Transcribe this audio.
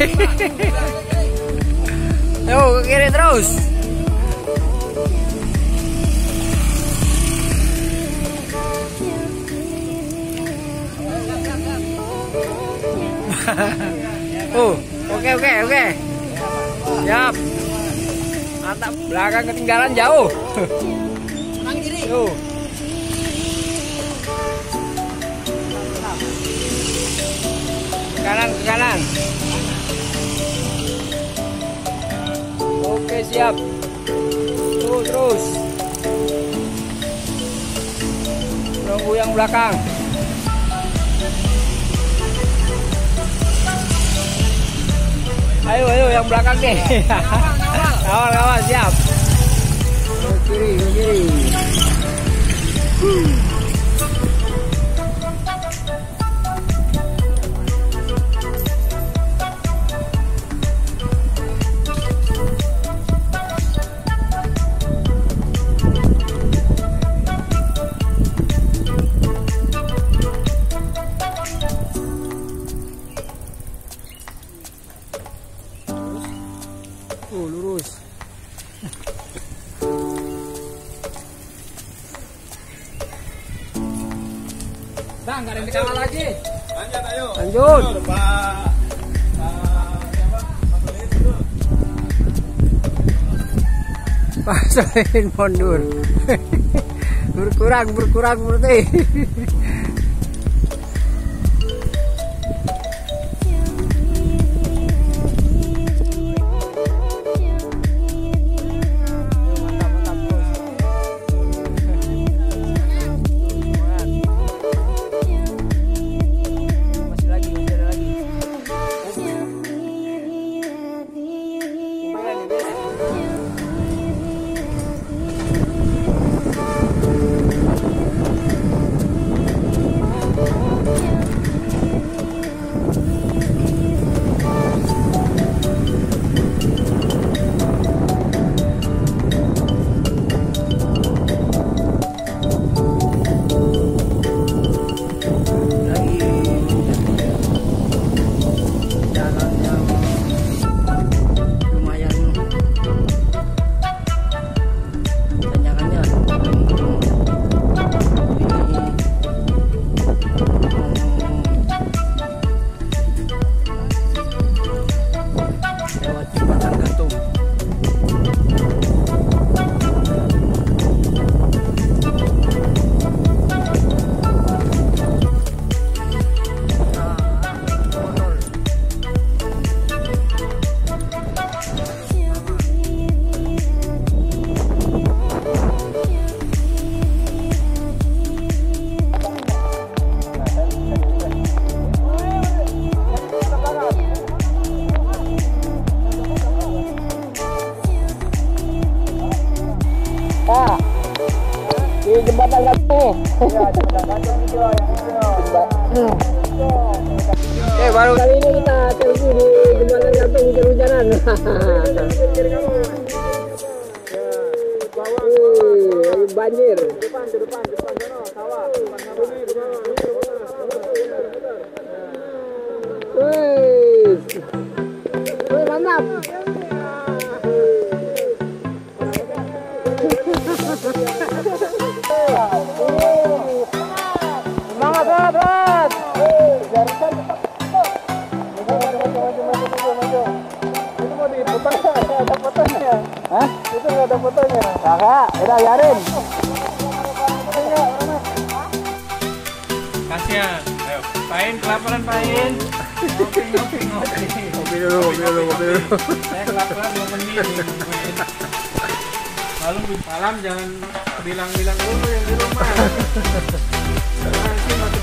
Yuk ke kiri terus. Oke. Siap. Mantap, belakang ketinggalan jauh. Kanan kiri. Tuh. Ke kanan. Oke, siap. Tuh, terus. Tunggu yang belakang. Ayo yang belakang deh. Awal, siap. Ke kiri. Lurus. Bang, nggak ada yang dikawal lagi. Lanjut, ayo. Lanjut. Pak Solehin mundur. berkurang berarti. Di jembatan gantung. Ya, jembatan gantung itu yang itu. Oke, baru Kali ini kita selfie di jembatan gantung hujan-hujanan. Banjir. Depan sana, sawah. Wih, mantap. Semangat. Itu mau diputar, ada fotonya. Hah? Itu nggak ada fotonya. Kakak, udah biarin. Kasihan. Ayo, Pain, kelaparan Pain. Ngopi. Kopi dulu. Saya kelaparan 2 menit. Malam jangan bilang-bilang dulu yang di rumah. Nanti